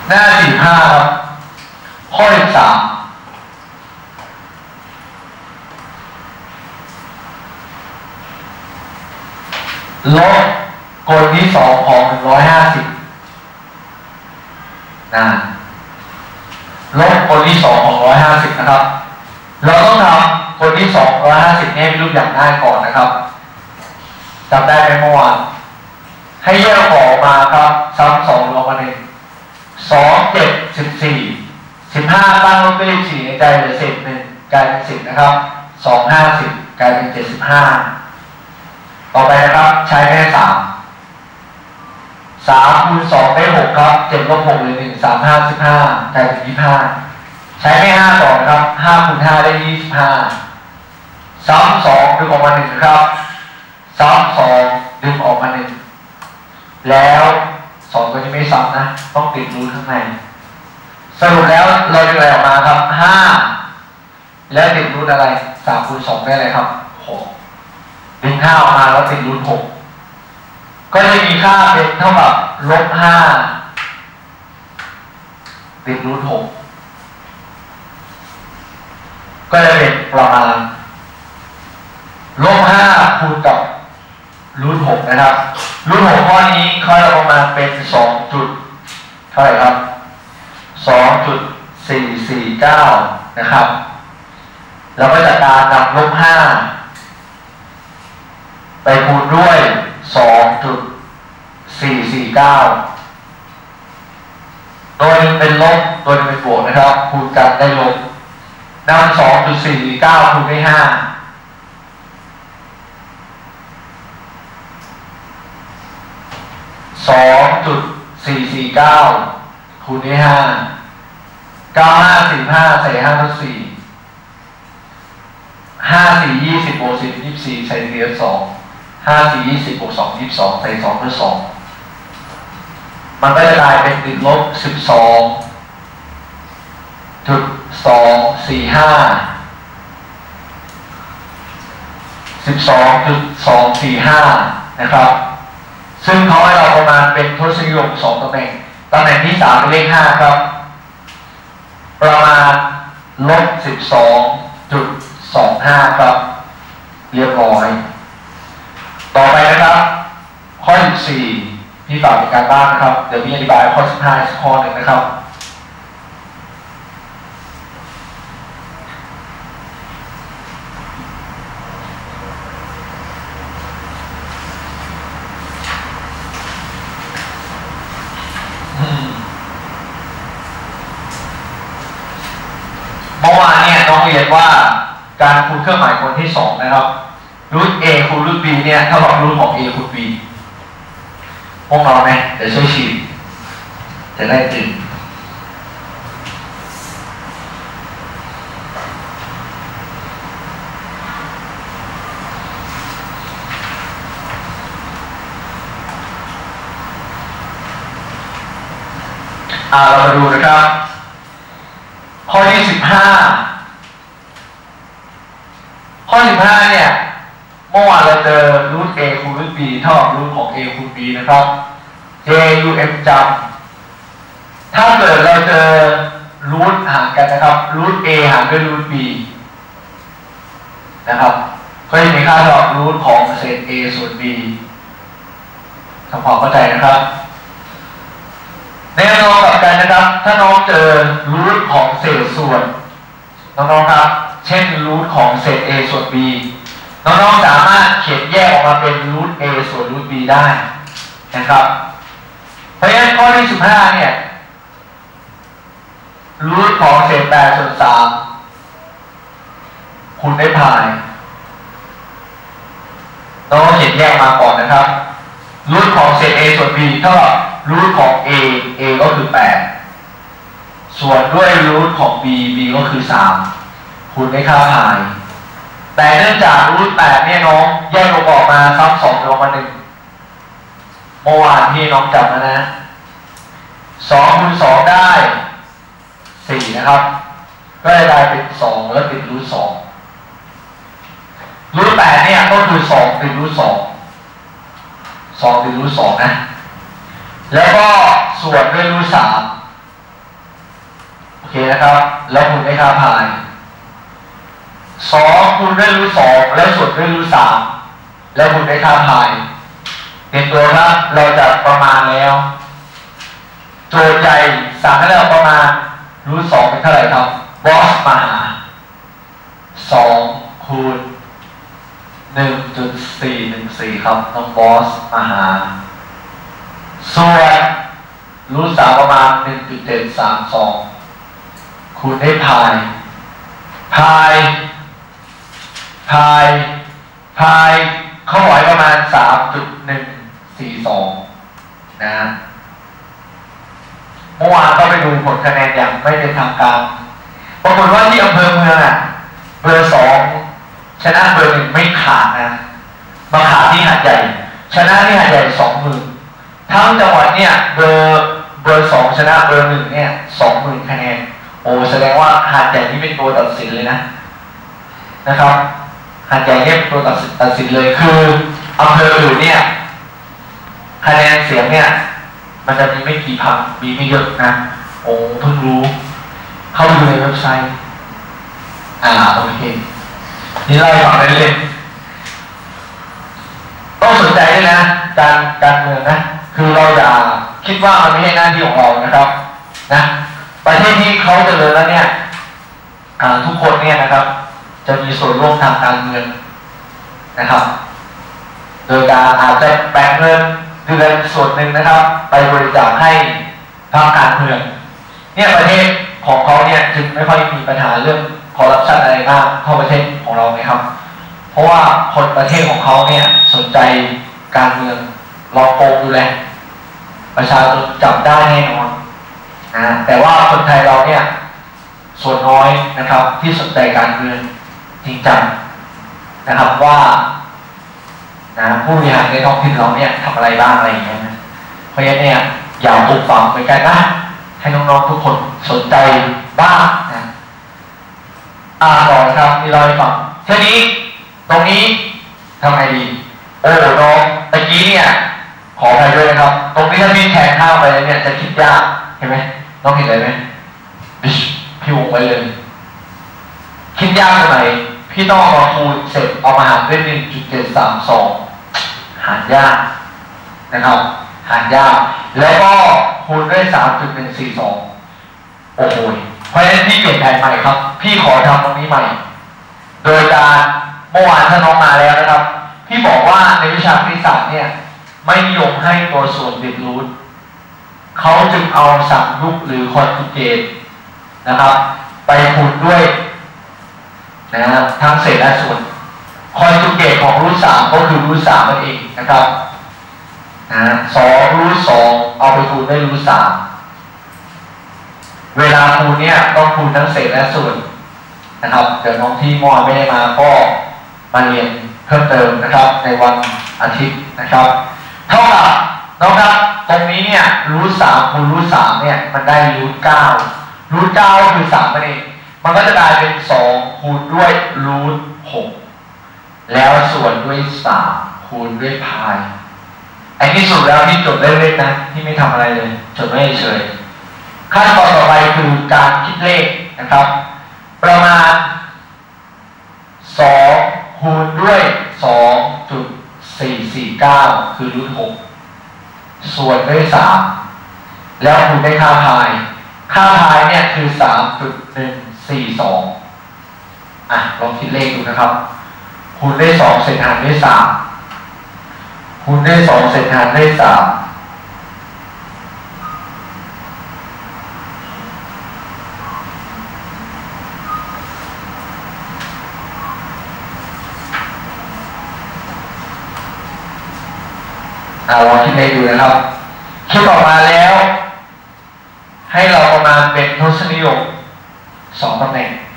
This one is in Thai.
หน้า45ครับข้อ13ลบกฎที่2ของ150นะลบกฎที่2ของ150นะครับเราต้องทำกฎที่250ให้เป็นรูปอย่างง่ายก่อนนะครับจำได้ไหมเมื่อวานให้แยกออกมาครับซ้ำ2รวมกัน1 2 7 14 15ตั้งลบด้วย4ในใจเหลือ1กลายเป็น10นะครับ2 50กลายเป็น75ต่อไปนะครับใช้แค่3คูณ2ได้6ครับ7ลบ6เหลือ1 3 5 15กลายเป็น25ใช้แค่5ต่อนะครับ5คูณ5ได้25ซ้ำ2ดึงออกมา1ครับซ้ำ2ดึงออกมา1แล้ว2ตัวนี้ไม่ซ้ำนะต้องติดรูทข้างในสรุปแล้วเราจะได้ออกมาครับ5แล้วติดรูทอะไร3คูณ2ได้อะไรครับ6ดึง5ออกมาแล้วติดรูท6ก็จะมีค่าเป็นเท่ากับลบ5ติดรูท6ก็จะเป็นประมาณลบ5คูณกับรูท6นะครับรูท6ข้อนี้เขาจะประมาณเป็น2จุดเท่าไหร่ครับ 2.449 นะครับแล้วก็จากการนำลบ5ไปคูณด้วย 2.449 โดยเป็นลบโดยเป็นบวกนะครับคูณกันได้ลบนำ 2.449 คูณด้วย5 2.449 คูณด้วย5 9545ใส่5ลบ4 5 4 20บวก10 24ใส่4ลบ2 5 4 20บวก2 22ใส่2ลบ2มันก็จะกลายเป็นติดลบ 12.245 นะครับซึ่งเขาให้เราประมาณเป็นทศนิยม2ตำแหน่งที่3เป็นเลข5ครับประมาณลบ 12.25 ครับเรียบร้อยต่อไปนะครับข้อ14พี่ฝากเป็นการบ้านนะครับเดี๋ยวพี่อธิบายข้อ15อีกข้อหนึ่งนะครับเมื่อวานเนี่ยน้องเรียนว่าการคูณเครื่องหมายคนที่2นะครับรูท a คูณรูท b เนี่ยเท่ากับรูทของ a คูณ b พวกเราไหมเดี๋ยวช่วยฉีดจะได้ตื่นเรามาดูนะครับข้อที่15เนี่ยเมื่อวานเราเจอรูท a คูณรูท b เท่ากับรูทของ a คูณ b นะครับ JUM จำถ้าเกิดเราเจอรูทห่างกันนะครับรูท a ห่างด้วยรูท b นะครับก็จะมีค่าเท่ากับรูทของเศษ a ส่วน b ทำความเข้าใจนะครับในแนวกลับกันนะครับถ้าน้องเจอรูทของเศษส่วนน้องๆครับเช่นรูทของเศษ a ส่วน b น้องๆสามารถเขียนแยกออกมาเป็นรูท a ส่วนรูท b ได้นะครับเพราะฉะนั้นข้อที่15เนี่ยรูทของเศษ8ส่วน3คูณด้วยพายน้องเขียนแยกมาก่อนนะครับรูทของเศษ a ส่วน b เท่ากับรูทของ a ก็คือ8ส่วนด้วยรูทของ b ก็คือ3คูณด้วยค่าพายแต่เนื่องจากรูท8เนี่ยน้องแยกลงออกมาซ้ำ2ลงมา1เมื่อวานที่น้องจำนะ2คูณ2ได้4นะครับก็จะกลายเป็น2แล้วติดรูท2รูท8เนี่ยก็คือ2ติดรูท2ติดรูท2นะแล้วก็ส่วนด้วยรูท3 นะครับแล้วคูณด้วยค่าพาย2คูณด้วยรูท2แล้วส่วนด้วยรูท3แล้วคูณด้วยค่าพายเห็นตัวครับเราจะประมาณแล้วโจทย์ใหญ่สั่งให้เราประมาณรูท2เป็นเท่าไหร่ครับบอสมาหา2คูณ 1.414 ครับน้องบอสมาหาส่วนรูท3ประมาณ 1.732 คูณได้พายเขาหอยประมาณ 3.142 นะเมื่อวานก็ไปดูผลคะแนนอย่างไม่เป็นทางการปรากฏว่าที่อำเภอเมืองเบอร์2ชนะเบอร์1ไม่ขาดนะมาขาดที่หาดใหญ่ชนะที่หาดใหญ่ 20,000ทั้งจังหวัดเนี่ยเบอร์2ชนะเบอร์1เนี่ย 20,000 คะแนนโอ้แสดงว่าหาดใหญ่นี่เป็นตัวตัดสินเลยนะครับหาดใหญ่เนี่ยเป็นตัวตัดสินเลยคืออำเภออื่นเนี่ยคะแนนเสียงเนี่ยมันจะมีไม่กี่พันมีไม่เยอะนะโอ้เพิ่งรู้เข้าดูในเว็บไซต์โอเคนี่เราฟังเล่นๆต้องสนใจด้วยนะการเมืองนะคือเราอย่าคิดว่ามันไม่ใช่หน้าที่ของเรานะครับนะประเทศที่เขาเจริญแล้วเนี่ยทุกคนเนี่ยนะครับจะมีส่วนร่วมทางการเมืองนะครับโดยการอาจจะแบ่งเงินเดือนส่วนหนึ่งนะครับไปบริจาคให้ทางการเมืองเนี่ยประเทศของเขาเนี่ยจึงไม่ค่อยมีปัญหาเรื่องคอร์รัปชันอะไรมากเท่าประเทศของเราไหมครับเพราะว่าคนประเทศของเขาเนี่ยสนใจการเมืองเราโกงดูแลประชาชนจับได้แน่นอนนะแต่ว่าคนไทยเราเนี่ยส่วนน้อยนะครับที่สนใจการเมืองจริงจังนะครับว่าผู้บริหารในท้องถิ่นเราเนี่ยทำอะไรบ้างอะไรอย่างเงี้ยนะเพราะฉะนั้นเนี่ยอยากปลูกฝังเหมือนกันนะให้น้องๆทุกคนสนใจบ้างนะต่อนะครับมีรอยฝังทีนี้ตรงนี้ทำไงดีโอ้น้องตะกี้เนี่ยขออภัยด้วยนะครับตรงนี้ถ้าพี่แทงข้าวไปเนี่ยจะคิดยากเห็นไหมน้องเห็นอะไรไหมพี่วงไว้เลยคิดยากตรงไหนพี่ต้องเอามาคูณเสร็จเอามาหารด้วย 1.732 หารยากนะครับหารยากแล้วก็คูณด้วย 3.142 โอ้โหเพราะฉะนั้นพี่เปลี่ยนแผนใหม่ครับพี่ขอทำตรงนี้ใหม่โดยการเมื่อวานถ้าน้องมาแล้วนะครับพี่บอกว่าในวิชาคณิตศาสตร์เนี่ยไม่นิยมให้ตัวส่วนติดรูทเขาจึงเอาสัมยุกหรือคอนจูเกตนะครับไปคูณด้วยนะครับทั้งเศษและส่วนคอนจูเกตของรูท3ก็คือรูท3นั่นเองนะครับ2รูท2เอาไปคูณด้วยรูท3เวลาคูณเนี่ยต้องคูณทั้งเศษและส่วนนะครับเดี๋ยวน้องที่มอไม่ได้มาก็มาเรียนเพิ่มเติมนะครับในวันอาทิตย์นะครับเท่ากับน้องครับตรงนี้เนี่ยรูท3คูณรูท3เนี่ยมันได้รูท9รูท9ก็คือ3นั่นเองมันก็จะกลายเป็น2คูณด้วยรูท6แล้วส่วนด้วย3คูณด้วยพายไอ้ที่สุดแล้วที่จดเล่นๆนะที่ไม่ทำอะไรเลยจดไม่เฉยขั้นตอนต่อไปคือการคิดเลขนะครับประมาณ2คูณด้วย 2.449 คือรูท6ส่วนด้วย3แล้วคูณด้วยค่าพายเนี่ยคือ 3.142 ลองคิดเลขดูนะครับคูณด้วย2เศษหารด้วย3คูณด้วย2เศษหารด้วย3ลองคิดเลขดูนะครับคิดออกมาแล้วให้เราประมาณเป็นทศนิยม2 ตำแหน่ง